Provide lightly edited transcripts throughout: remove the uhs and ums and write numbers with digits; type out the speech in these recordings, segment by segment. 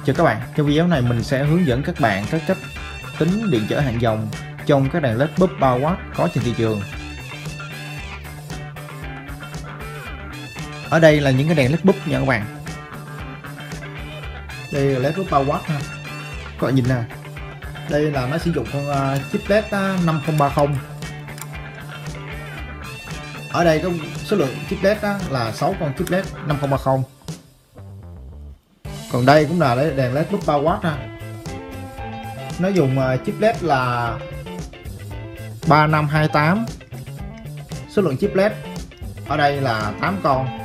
Chào các bạn, trong video này mình sẽ hướng dẫn các bạn các cách tính điện trở hạn dòng trong các đèn LED bulb 3W có trên thị trường. Ở đây là những cái đèn LED bulb nha các bạn. Đây là LED bulb 3W ha. Các bạn nhìn nè. Đây là nó sử dụng con chip LED 5030. Ở đây có số lượng chip LED là 6 con chip LED 5030. Còn đây cũng là đèn LED bulb 3W ha. Nó dùng chip LED là 3528. Số lượng chip LED ở đây là 8 con.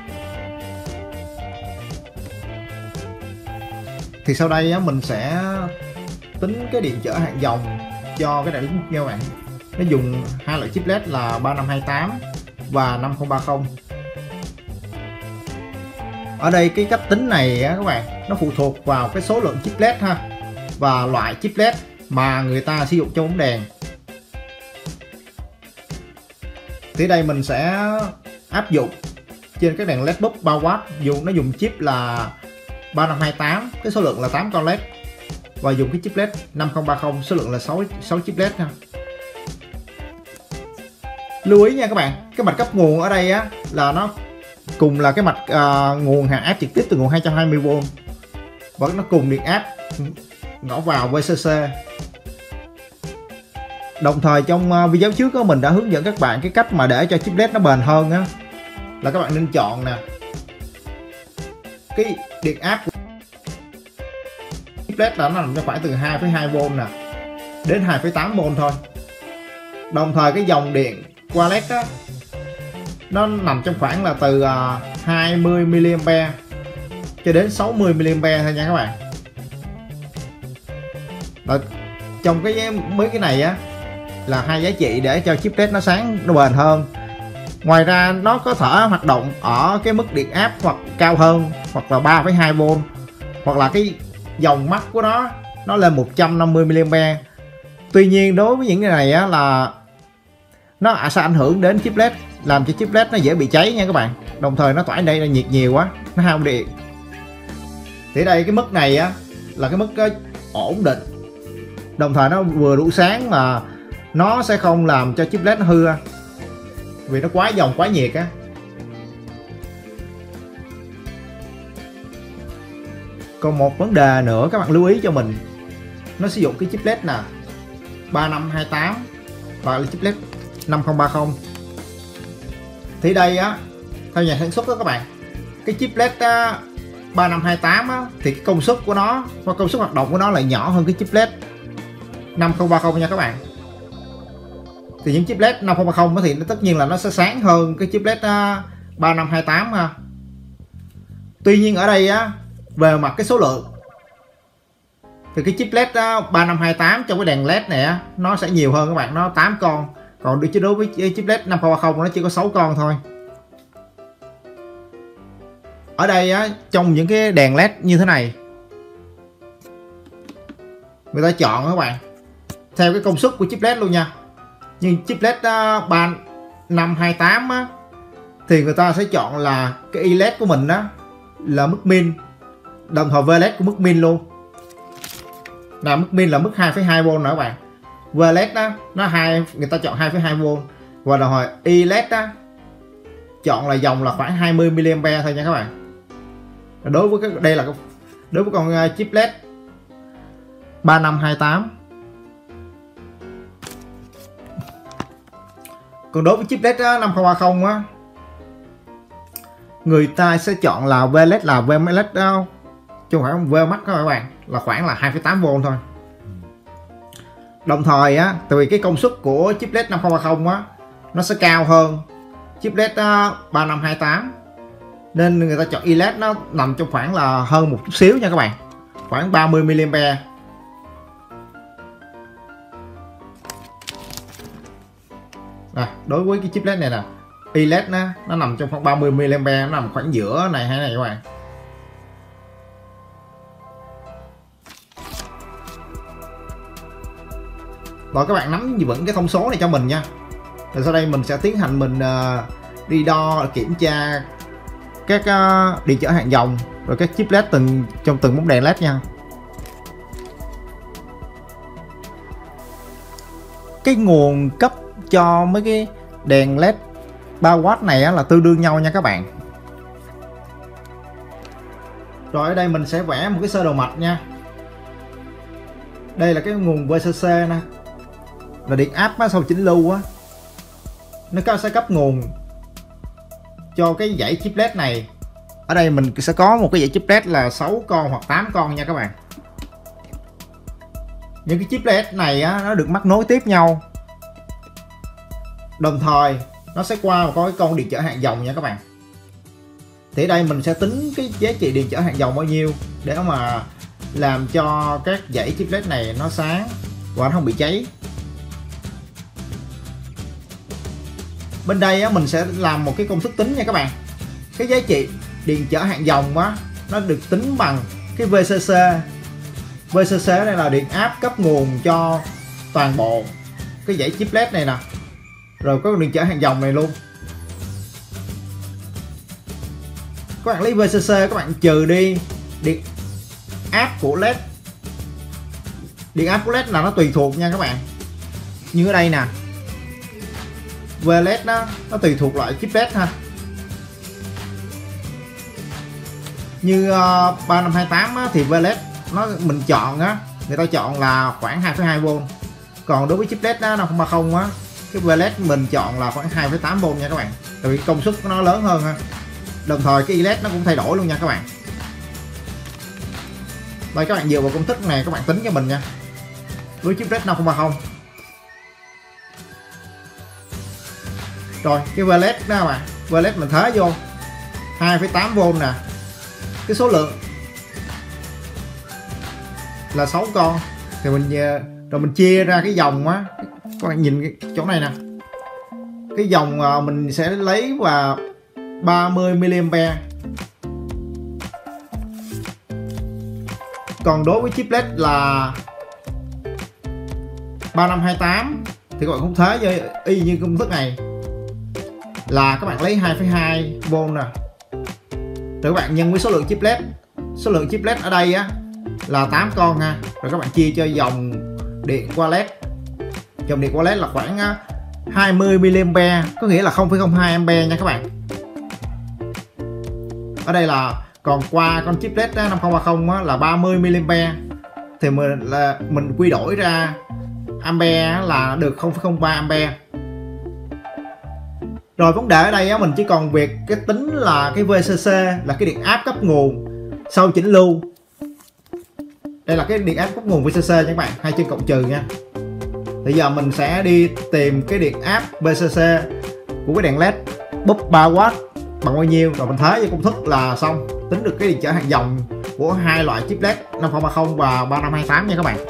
Thì sau đây mình sẽ tính cái điện trở hạn dòng cho cái đèn LED bulb nha các bạn. Nó dùng hai loại chip LED là 3528 và 5030. Ở đây cái cách tính này các bạn, nó phụ thuộc vào cái số lượng chip LED ha, và loại chip LED mà người ta sử dụng trong bóng đèn. Thì đây mình sẽ áp dụng trên các đèn LED bulb 3W, nó dùng chip là 3528, cái số lượng là 8 con LED, và dùng cái chip LED 5030, số lượng là 6 chip LED ha. Lưu ý nha các bạn, cái mạch cấp nguồn ở đây là nó cùng là cái mạch nguồn hạ áp trực tiếp từ nguồn 220V, và nó cùng điện áp ngõ vào VCC. Đồng thời trong video trước mình đã hướng dẫn các bạn cái cách mà để cho chip LED nó bền hơn á, là các bạn nên chọn nè cái điện áp của chip LED là nó nằm trong khoảng từ 2,2V nè đến 2,8V thôi. Đồng thời cái dòng điện qua LED đó, nó nằm trong khoảng là từ 20mA cho đến 60mA thôi nha các bạn. Và trong cái này là hai giá trị để cho chip LED nó sáng, nó bền hơn. Ngoài ra nó có thể hoạt động ở cái mức điện áp hoặc cao hơn, hoặc là 3,2V, hoặc là cái dòng mắt của nó lên 150mA. Tuy nhiên đối với những cái này là nó sẽ ảnh hưởng đến chip LED, làm cho chip LED nó dễ bị cháy nha các bạn. Đồng thời nó tỏa đây là nhiệt nhiều quá, nó hao điện. Thì đây cái mức này là cái mức ổn định, đồng thời nó vừa đủ sáng mà nó sẽ không làm cho chip LED nó hư, vì nó quá dòng quá nhiệt á. Còn một vấn đề nữa các bạn lưu ý cho mình, nó sử dụng cái chip LED nè 3528 và chip LED 5030. Thì đây theo nhà sản xuất đó các bạn, cái chip LED 3528 thì cái công suất của nó và công suất hoạt động của nó lại nhỏ hơn cái chip LED 5030 nha các bạn. Thì những chip LED 5030 thì tất nhiên là nó sẽ sáng hơn cái chip LED 3528 ha. Tuy nhiên ở đây về mặt cái số lượng thì cái chip LED 3528 trong cái đèn LED này nó sẽ nhiều hơn các bạn, nó 8 con. Còn đối với chip LED 5030 nó chỉ có 6 con thôi. Ở đây trong những cái đèn LED như thế này, người ta chọn các bạn theo cái công suất của chip LED luôn nha. Nhưng chip LED 3528 thì người ta sẽ chọn là cái iLED của mình là mức min, đồng thời VLED của mức min luôn. Là mức min là mức 2,2V nữa các bạn. VLED người ta chọn 2,2V, và đồng thời iLED chọn là dòng là khoảng 20mA thôi nha các bạn. Đối với đối với con chip LED 3528. Còn đối với chip LED 5030 người ta sẽ chọn là VLED là VLED chứ không phải VMax các bạn, là khoảng là 2,8V thôi. Đồng thời tại vì cái công suất của chip LED 5030 nó sẽ cao hơn chip LED 3528, nên người ta chọn iLED, nó nằm trong khoảng là hơn một chút xíu nha các bạn, khoảng 30mA. Đối với cái chip LED này nè, iLED nó nằm trong khoảng 30mA, nó nằm khoảng giữa này hay này các bạn. Rồi các bạn nắm vững cái thông số này cho mình nha. Rồi sau đây mình sẽ tiến hành mình đi đo kiểm tra các điện trở hạn dòng, rồi các chip led trong từng bóng đèn led nha. Cái nguồn cấp cho mấy cái đèn led 3W này á, là tương đương nhau nha các bạn. Rồi ở đây mình sẽ vẽ một cái sơ đồ mạch nha. Đây là cái nguồn VCC nè, là điện áp sau chỉnh lưu á, nó sẽ cấp nguồn cho cái dãy chip led này. Ở đây mình sẽ có một cái dãy chip led là 6 con hoặc 8 con nha các bạn. Những cái chip led này á, nó được mắc nối tiếp nhau, đồng thời nó sẽ qua một cái con điện trở hạn dòng nha các bạn. Thì ở đây mình sẽ tính cái giá trị điện trở hạn dòng bao nhiêu để mà làm cho các dãy chip led này nó sáng và nó không bị cháy. Bên đây á, mình sẽ làm một cái công thức tính nha các bạn. Cái giá trị điện trở hạn dòng á, nó được tính bằng cái VCC. VCC này là điện áp cấp nguồn cho toàn bộ cái dãy chip led này nè, rồi có điện trở hạn dòng này luôn. Các bạn lấy VCC, các bạn trừ đi điện áp của led. Điện áp của led là nó tùy thuộc nha các bạn. Như ở đây nè, VLED nó tùy thuộc loại chip led ha. Như 3528 á, thì VLED mình chọn á, người ta chọn là khoảng 2,2V. Còn đối với chip led 5030 á, cái VLED mình chọn là khoảng 2,8V nha các bạn. Tại vì công suất của nó lớn hơn ha. Đồng thời cái led nó cũng thay đổi luôn nha các bạn. Đây các bạn dựa vào công thức này các bạn tính cho mình nha. Với chip led 5030. Rồi cái VLED đó các bạn, VLED mình thế vô 2,8V nè. Cái số lượng là 6 con. Thì mình chia ra cái dòng á, các bạn nhìn cái chỗ này nè. Cái dòng mình sẽ lấy và 30mA. Còn đối với chip led là 3528 thì các bạn cũng thế với y như công thức này, là các bạn lấy 2,2V nè, rồi các bạn nhân với số lượng chip led. Số lượng chip led ở đây á là 8 con ha. Rồi các bạn chia cho dòng điện qua led. Dòng điện qua led là khoảng 20mA, có nghĩa là 0,02A nha các bạn. Ở đây là còn qua con chip led 5030 á, là 30mA, thì mình quy đổi ra ampere là được 0,03A. Rồi vấn đề ở đây á, mình chỉ còn việc cái tính là cái VCC là cái điện áp cấp nguồn sau chỉnh lưu. Đây là cái điện áp cấp nguồn VCC nha các bạn, hai chân cộng trừ nha. Thì giờ mình sẽ đi tìm cái điện áp VCC của cái đèn led búp 3W bằng bao nhiêu, rồi mình thế với công thức là xong, tính được cái điện trở hạn dòng của hai loại chip led 5030 và 3528 nha các bạn.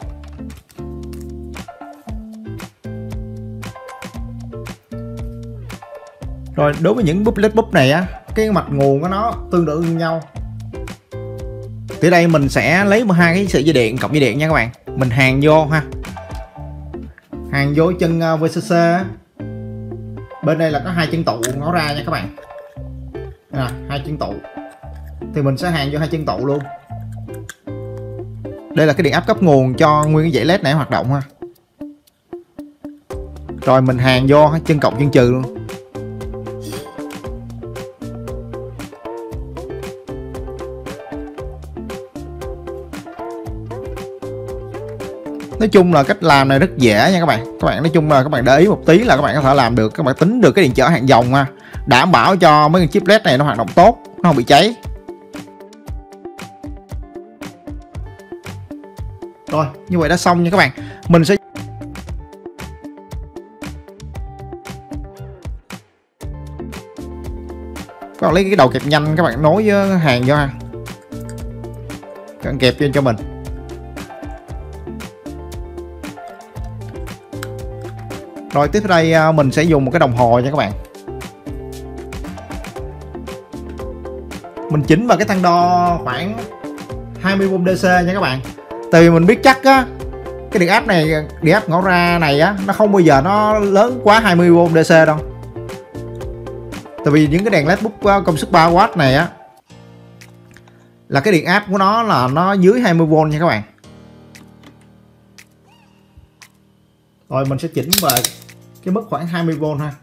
Rồi đối với những búp led búp này á, cái mạch nguồn của nó tương đương như nhau. Thì đây mình sẽ lấy hai cái sợi dây điện cộng dây điện nha các bạn, mình hàn vô ha, hàn vô chân VCC. Bên đây là có hai chân tụ ngó ra nha các bạn, hai chân tụ thì mình sẽ hàn vô hai chân tụ luôn. Đây là cái điện áp cấp nguồn cho nguyên cái dãy led này hoạt động ha. Rồi mình hàn vô chân cộng chân trừ luôn. Nói chung là cách làm này rất dễ nha các bạn. Các bạn nói chung là các bạn để ý một tí là các bạn có thể làm được. Các bạn tính được cái điện trở hạn dòng ha, đảm bảo cho mấy cái chip led này nó hoạt động tốt, nó không bị cháy. Rồi như vậy đã xong nha các bạn. Mình sẽ các bạn lấy cái đầu kẹp nhanh, các bạn nối với hàng vô ha, các bạn kẹp cho mình. Rồi tiếp đây mình sẽ dùng một cái đồng hồ nha các bạn. Mình chỉnh vào cái thang đo khoảng 20V DC nha các bạn. Tại vì mình biết chắc á, cái điện áp này, điện áp ngõ ra này á, nó không bao giờ nó lớn quá 20V DC đâu. Tại vì những cái đèn led bút công suất 3W này á, là cái điện áp của nó là nó dưới 20V nha các bạn. Rồi mình sẽ chỉnh về cái mức khoảng 20V ha.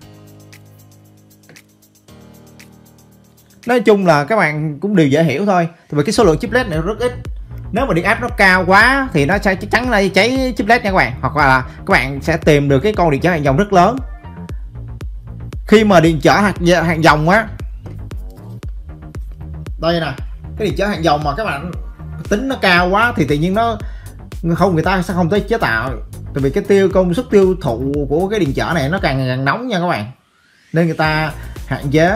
Nói chung là các bạn cũng đều dễ hiểu thôi, vì cái số lượng chiplet này rất ít. Nếu mà điện áp nó cao quá thì nó sẽ chắc chắn là cháy chiplet nha các bạn, hoặc là các bạn sẽ tìm được cái con điện trở hàng dòng rất lớn. Khi mà điện trở hàng dòng á, đây nè, cái điện trở hàng dòng mà các bạn tính nó cao quá thì tự nhiên nó không, người ta sẽ không tới chế tạo, tại vì cái công suất tiêu thụ của cái điện trở này nó càng nóng nha các bạn, nên người ta hạn chế.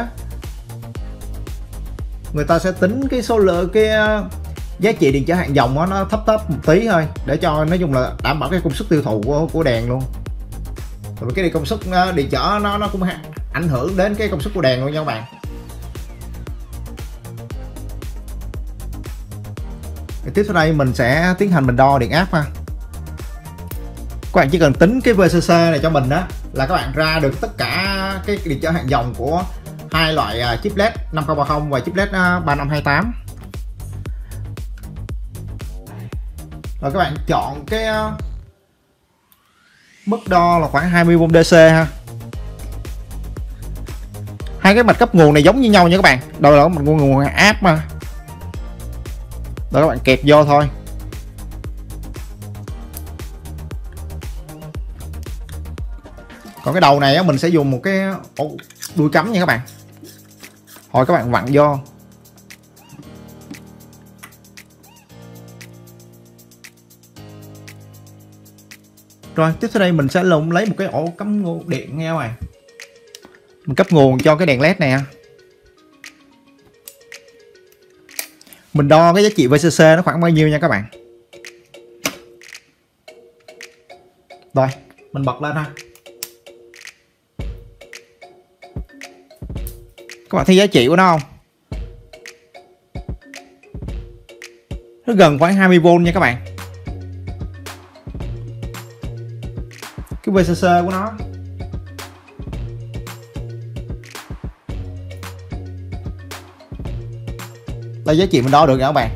Người ta sẽ tính cái số lượng cái giá trị điện trở hàng dòng đó, nó thấp một tí thôi, để cho nói chung là đảm bảo cái công suất tiêu thụ của đèn luôn. Rồi cái công suất điện trở nó cũng ảnh hưởng đến cái công suất của đèn luôn nha các bạn. Tiếp theo đây mình sẽ tiến hành mình đo điện áp ha. Các bạn chỉ cần tính cái VCC này cho mình đó là các bạn ra được tất cả cái điện trở hàng dòng của hai loại chiplet 5030 và chiplet 3528. Rồi các bạn chọn cái mức đo là khoảng 20V DC ha. Hai cái mạch cấp nguồn này giống như nhau nha các bạn, đâu là mạch nguồn áp mà. Rồi các bạn kẹp vô thôi. Còn cái đầu này á, mình sẽ dùng một cái đuôi cắm nha các bạn. Rồi các bạn vặn vô. Rồi tiếp theo đây mình sẽ lấy một cái ổ cắm nguồn điện nha các bạn. Mình cấp nguồn cho cái đèn led này. Mình đo cái giá trị VCC nó khoảng bao nhiêu nha các bạn. Rồi mình bật lên ha. Các bạn thấy giá trị của nó không? Nó gần khoảng 20V nha các bạn. Cái VCC của nó là giá trị mình đo được nha các bạn.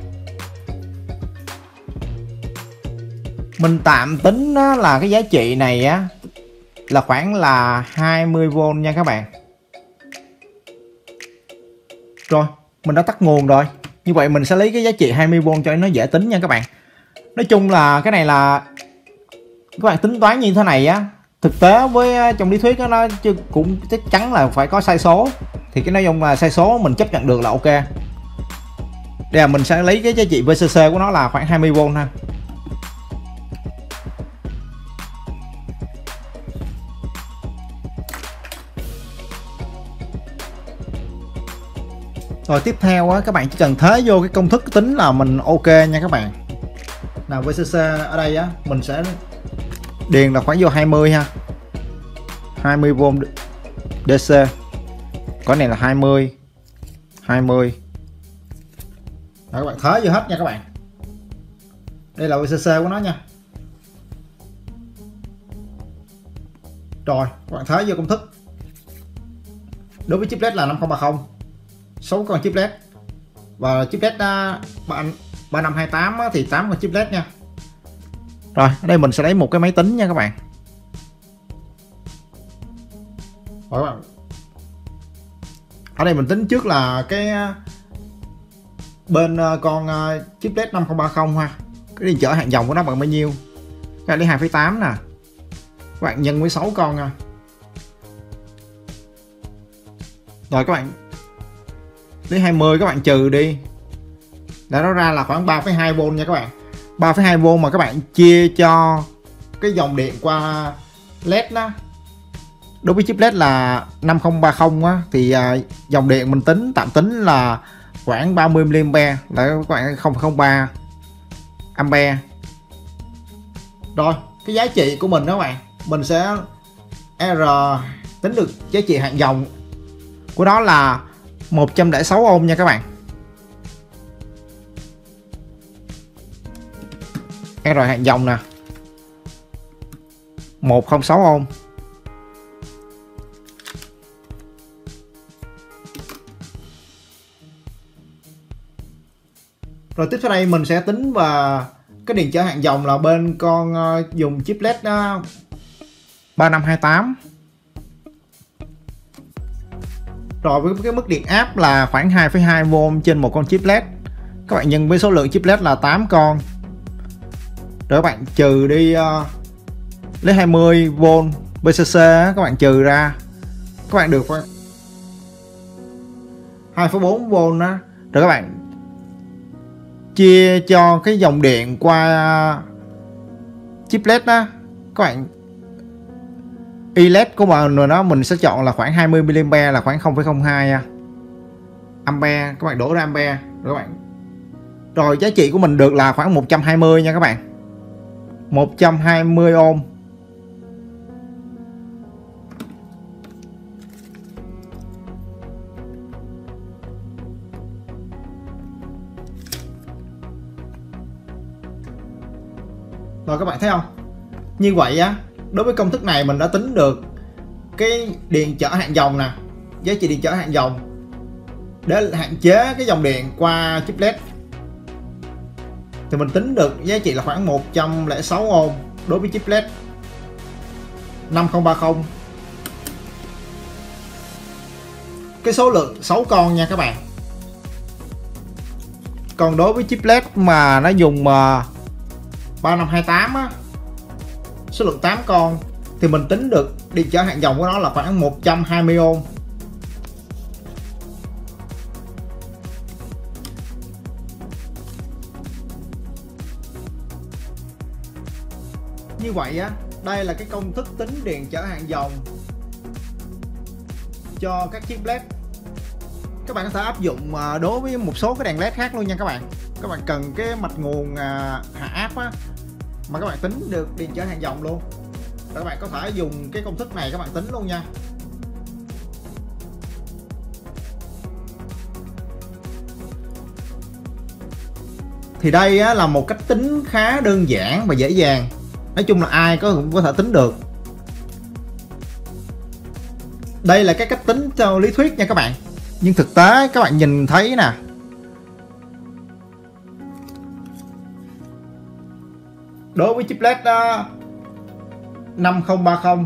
Mình tạm tính là cái giá trị này á là khoảng là 20V nha các bạn. Rồi mình đã tắt nguồn rồi, như vậy mình sẽ lấy cái giá trị 20V cho nó dễ tính nha các bạn. Nói chung là cái này là các bạn tính toán như thế này á, thực tế với trong lý thuyết đó, nó cũng chắc chắn là phải có sai số, thì cái nói chung là sai số mình chấp nhận được là ok. Đây là mình sẽ lấy cái giá trị VCC của nó là khoảng 20V ha. Rồi tiếp theo á, các bạn chỉ cần thế vô cái công thức tính là mình ok nha các bạn. Nào VCC ở đây á, mình sẽ điền là khoảng vô 20 ha. 20V DC. Cái này là 20. Đó, các bạn thế vô hết nha các bạn. Đây là VCC của nó nha. Rồi các bạn thế vô công thức. Đối với chiplet là 5030, 6 con chiplet, và chiplet 3528 thì 8 con chiplet nha. Rồi ở đây mình sẽ lấy một cái máy tính nha các bạn. Rồi các bạn, ở đây mình tính trước là cái bên con chiplet 5030 ha, cái điện trở hàng dòng của nó bằng bao nhiêu. Các bạn lấy 2,8 nè, các bạn nhân với 6 con nha. Rồi các bạn lấy 20 các bạn trừ đi là nó ra là khoảng 3,2V nha các bạn. 3,2V mà các bạn chia cho cái dòng điện qua led đó. Đối với chiplet là 5030 á, thì dòng điện mình tạm tính là khoảng 30mA, là các bạn 0,03 ampere. Rồi cái giá trị của mình đó các bạn, mình sẽ tính được giá trị hạn dòng của nó là 106 ohm nha các bạn. R hạn dòng nè, 106 ohm. Rồi tiếp theo đây mình sẽ tính và cái điện trở hạn dòng là bên con dùng chip LED 3528. Rồi với cái mức điện áp là khoảng 2,2V trên một con chip LED. Các bạn nhân với số lượng chip LED là 8 con. Rồi các bạn trừ đi lấy 20V VCC các bạn trừ ra, các bạn được 2,4V đó. Rồi các bạn chia cho cái dòng điện qua chip LED đó, các bạn LED của mình sẽ chọn là khoảng 20mA là khoảng 0,02 ampere. Các bạn đổ ra ampere rồi các bạn. Rồi giá trị của mình được là khoảng 120 nha các bạn. 120 ohm. Rồi các bạn thấy không? Như vậy á, đối với công thức này mình đã tính được cái điện trở hạn dòng nè, giá trị điện trở hạn dòng để hạn chế cái dòng điện qua chip LED. Thì mình tính được giá trị là khoảng 106 ohm đối với chip LED 5030. Cái số lượng 6 con nha các bạn. Còn đối với chip LED mà nó dùng 3528 á, số lượng 8 con thì mình tính được điện trở hạn dòng của nó là khoảng 120 ohm. Như vậy á, đây là cái công thức tính điện trở hạn dòng cho các chip LED. Các bạn có thể áp dụng đối với một số cái đèn LED khác luôn nha các bạn. Các bạn cần cái mạch nguồn hạ áp á, mà các bạn tính được điện trở hạn dòng luôn. Các bạn có thể dùng cái công thức này các bạn tính luôn nha. Thì đây á, là một cách tính khá đơn giản và dễ dàng. Nói chung là ai cũng có thể tính được. Đây là cái cách tính theo lý thuyết nha các bạn. Nhưng thực tế các bạn nhìn thấy nè, đối với chip LED 5030,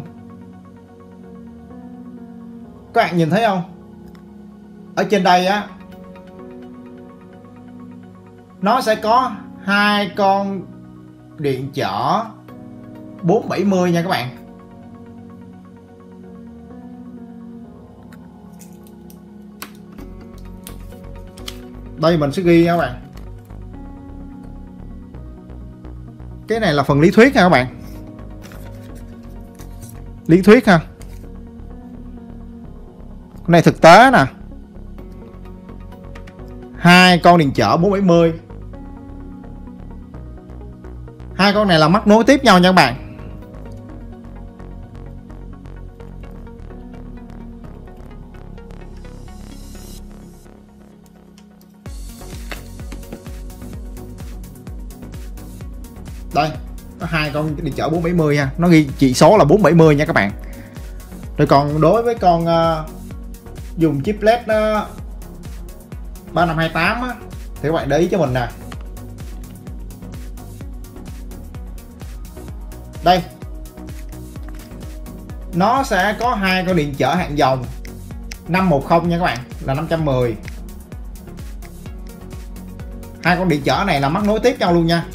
các bạn nhìn thấy không? Ở trên đây á, nó sẽ có hai con điện chở 470 nha các bạn. Đây mình sẽ ghi nha các bạn. Cái này là phần lý thuyết nha các bạn. Lý thuyết ha. Cái này thực tế nè. Hai con điện chở 470. Hai con này là mắc nối tiếp nhau nha các bạn. Đây, có hai con điện chở 470 ha, nó ghi chỉ số là 470 nha các bạn. Rồi còn đối với con dùng chip LED 3528 á, thì các bạn để ý cho mình nè. Đây, nó sẽ có hai con điện chở hạn dòng 510 nha các bạn, là 510. Hai con điện chở này là mắc nối tiếp nhau luôn nha.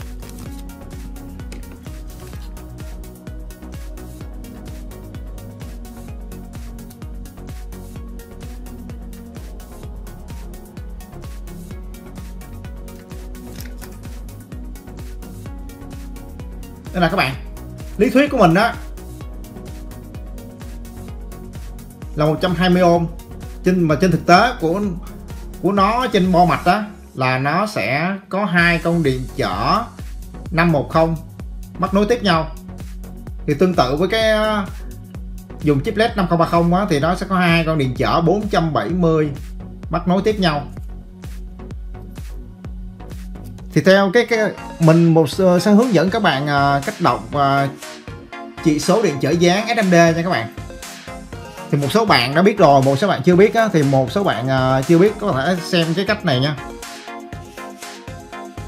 Đây là các bạn, lý thuyết của mình đó là 120 ohm, mà trên thực tế của nó trên bo mạch đó là nó sẽ có hai con điện chở 510 mắc nối tiếp nhau. Thì tương tự với cái dùng chip LED 5030 á, thì nó sẽ có hai con điện chở 470 mắc nối tiếp nhau. Thì theo cái mình sẽ hướng dẫn các bạn cách đọc chỉ số điện trở dáng SMD nha các bạn. Thì một số bạn đã biết rồi, một số bạn chưa biết á, thì một số bạn chưa biết có thể xem cái cách này nha.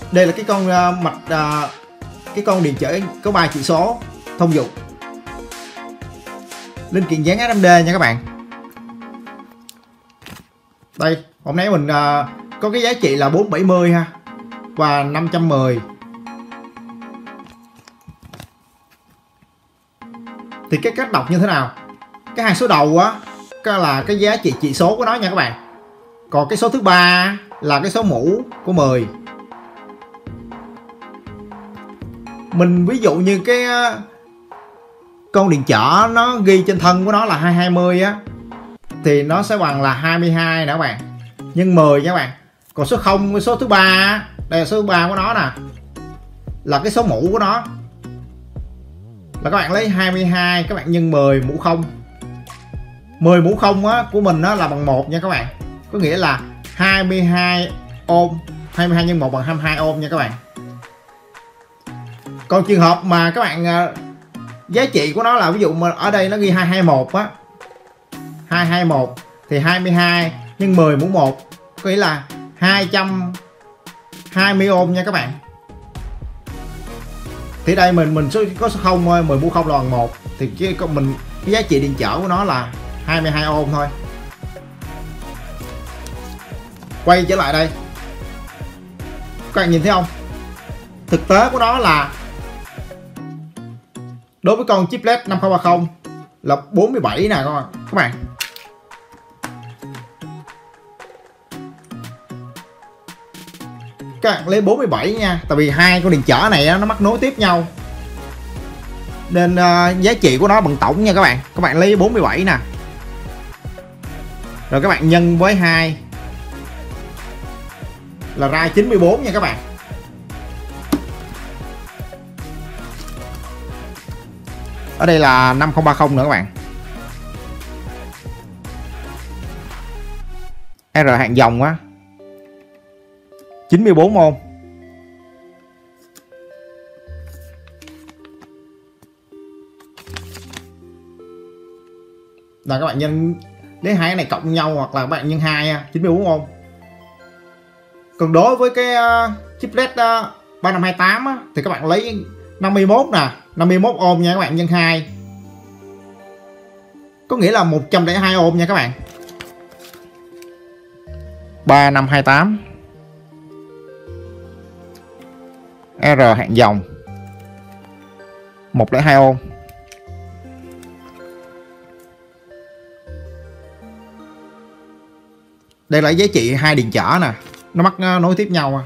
Đây là cái con cái con điện trở có 3 chỉ số thông dụng, linh kiện dán SMD nha các bạn. Đây hôm nay mình có cái giá trị là 470 ha và 510. Thì cái cách đọc như thế nào? Cái hai số đầu á là cái giá trị chỉ số của nó nha các bạn. Còn cái số thứ ba là cái số mũ của 10. Mình ví dụ như cái con điện trở nó ghi trên thân của nó là 220 á, thì nó sẽ bằng là 22 nè các bạn, nhân 10 nha các bạn. Còn số 0, cái số thứ ba, đây là số thứ ba của nó nè, là cái số mũ của nó, là các bạn lấy 22 các bạn nhân 10 mũ 0. 10 mũ 0 á, của mình á, là bằng 1 nha các bạn. Có nghĩa là 22 ohm, 22 nhân 1 bằng 22 ohm nha các bạn. Còn trường hợp mà các bạn giá trị của nó là ví dụ mà ở đây nó ghi 221 á, 221 thì 22 nhân 10 mũ 1 có nghĩa là 220 ohm nha các bạn. Thì đây mình có số 0 thôi, 10 mũ 0 là bằng 1 thì cái giá trị điện trở của nó là 22 ohm thôi. Quay trở lại đây, các bạn nhìn thấy không? Thực tế của nó là đối với con chiplet 5030 là 47 nè các bạn. Các bạn lấy 47 nha, tại vì hai con điện trở này nó mắc nối tiếp nhau nên giá trị của nó bằng tổng nha các bạn. Các bạn lấy 47 nè, rồi các bạn nhân với 2 là ra 94 nha các bạn. Ở đây là 5030 nữa các bạn. R hạng dòng á, 94 ohm. Là các bạn nhân lấy hai cái này cộng nhau hoặc là các bạn nhân 2 94 ohm. Còn đối với cái chiplet 3528 á, thì các bạn lấy 51 nè, 51 ohm nha các bạn, nhân 2. Có nghĩa là 102 ohm nha các bạn. 3528 R hạng dòng 102 ohm. Đây là giá trị hai điện trở nè, nó mắc nối tiếp nhau.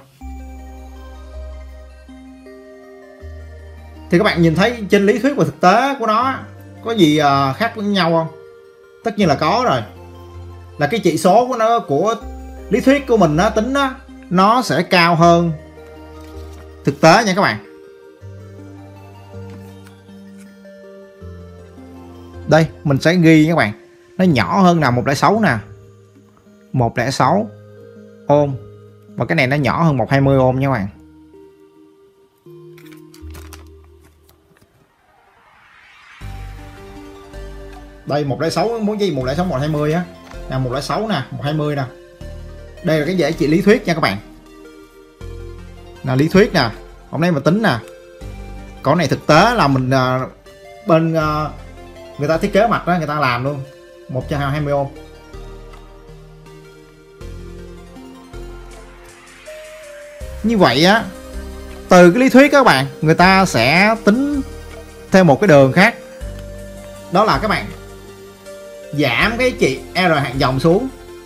Thì các bạn nhìn thấy trên lý thuyết và thực tế của nó có gì khác với nhau không? Tất nhiên là có rồi. Là cái chỉ số của nó, của lý thuyết của mình nó tính đó, nó sẽ cao hơn thực tế nha các bạn. Đây mình sẽ ghi các bạn, nó nhỏ hơn là 106 nè, 106 ohm, và cái này nó nhỏ hơn 120 ohm nha các bạn. Đây 106 muốn gì, 106 120 á, là 106 nè, 120 nè. Đây là cái giá trị lý thuyết nha các bạn. Là lý thuyết nè, hôm nay mình tính nè. Còn này thực tế là mình bên người ta thiết kế mặt đó, người ta làm luôn 120 ohm. Như vậy á, từ cái lý thuyết các bạn, người ta sẽ tính theo một cái đường khác. Đó là các bạn giảm cái trị R hạng dòng xuống.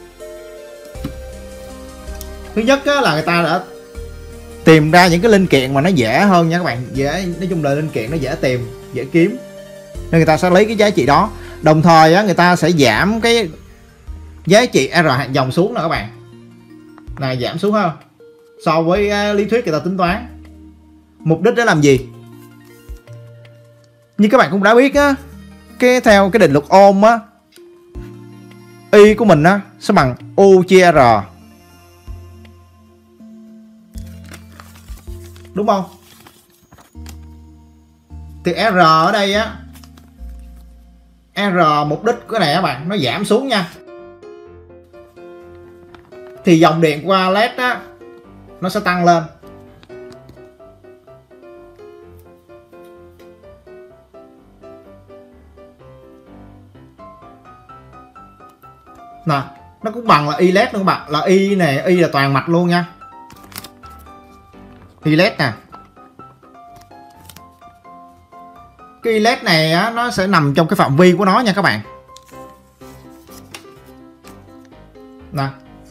Thứ nhất á, là người ta đã tìm ra những cái linh kiện mà nó dễ hơn nha các bạn, dễ, nói chung là linh kiện nó dễ tìm, dễ kiếm, nên người ta sẽ lấy cái giá trị đó. Đồng thời á, người ta sẽ giảm cái giá trị R hạng dòng xuống nè các bạn, này giảm xuống ha, so với lý thuyết người ta tính toán. Mục đích để làm gì? Như các bạn cũng đã biết á, cái theo cái định luật Ohm á, Y của mình á sẽ bằng U chia R, đúng không? Thì R ở đây á, R mục đích cái này các bạn nó giảm xuống nha, thì dòng điện qua LED á nó sẽ tăng lên. nè, nó cũng bằng là i-led luôn các bạn, là y này, y là toàn mạch luôn nha, i-led nè. Cái i-led này á, nó sẽ nằm trong cái phạm vi của nó nha các bạn. Nè,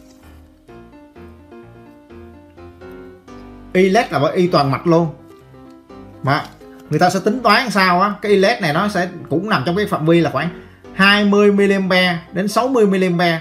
i-led là y toàn mạch luôn, mà người ta sẽ tính toán sao á, cái i-led này nó sẽ cũng nằm trong cái phạm vi là khoảng 20 mA đến 60 mA,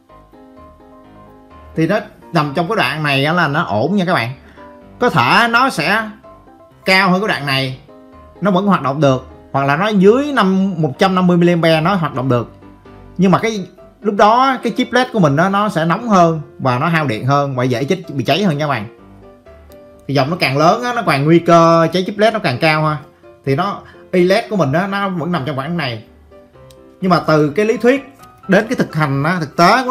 thì nó nằm trong cái đoạn này là nó ổn nha các bạn. Có thể nó sẽ cao hơn cái đoạn này, nó vẫn hoạt động được, hoặc là nó dưới 150 mA nó hoạt động được, nhưng mà cái lúc đó cái chip LED của mình nó sẽ nóng hơn và nó hao điện hơn và dễ bị cháy hơn nha các bạn. Thì dòng nó càng lớn á, nó càng nguy cơ cháy chip LED nó càng cao ha. Thì nó i-led của mình đó, nó vẫn nằm trong khoảng này, nhưng mà từ cái lý thuyết đến cái thực hành á, thực tế của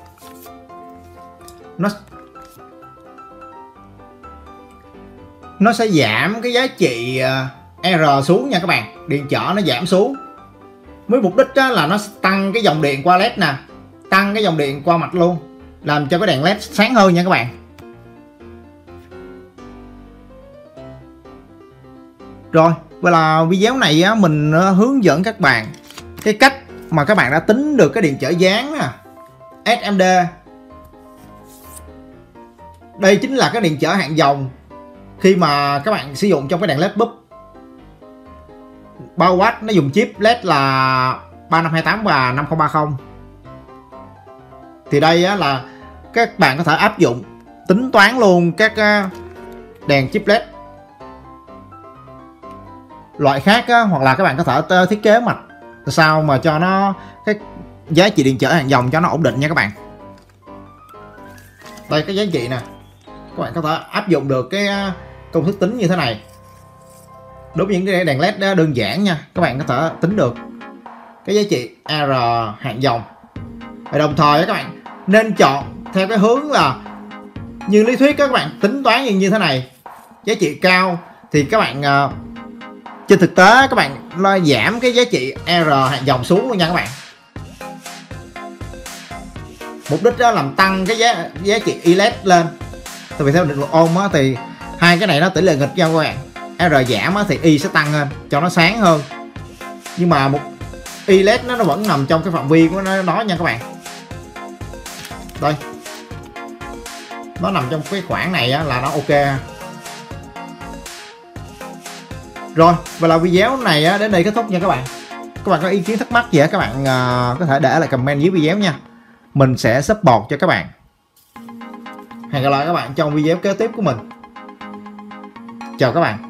nó sẽ giảm cái giá trị R xuống nha các bạn, điện trở nó giảm xuống. Với mục đích đó là nó tăng cái dòng điện qua LED nè, tăng cái dòng điện qua mạch luôn, làm cho cái đèn LED sáng hơn nha các bạn. Rồi, vậy là video này á, mình hướng dẫn các bạn cái cách mà các bạn đã tính được cái điện trở dáng nè, SMD. Đây chính là cái điện trở hạn dòng khi mà các bạn sử dụng trong cái đèn LED bulb 3W, nó dùng chip LED là 3528 và 5030. Thì đây á, là các bạn có thể áp dụng tính toán luôn các đèn chip LED loại khác á, hoặc là các bạn có thể thiết kế mạch sao mà cho nó cái giá trị điện trở hàng dòng cho nó ổn định nha các bạn. Đây cái giá trị nè, các bạn có thể áp dụng được cái công thức tính như thế này. Đối với những cái đèn LED đơn giản nha, các bạn có thể tính được cái giá trị R hạn dòng. Và đồng thời các bạn nên chọn theo cái hướng là như lý thuyết các bạn tính toán như thế này, giá trị cao thì các bạn trên thực tế các bạn lo giảm cái giá trị R hạn dòng xuống luôn nha các bạn. Mục đích đó làm tăng cái giá trị i-led lên. Tại vì theo định luật Ohm á, thì hai cái này nó tỷ lệ nghịch nhau các bạn. R giảm á, thì i sẽ tăng lên cho nó sáng hơn. Nhưng mà một i-led nó vẫn nằm trong cái phạm vi của nó nha các bạn. Đây, nó nằm trong cái khoảng này á, là nó ok. Rồi, và là video này á, đến đây kết thúc nha các bạn. Các bạn có ý kiến thắc mắc gì á, các bạn có thể để lại comment dưới video nha. Mình sẽ support cho các bạn. Hẹn gặp lại các bạn trong video kế tiếp của mình. Chào các bạn.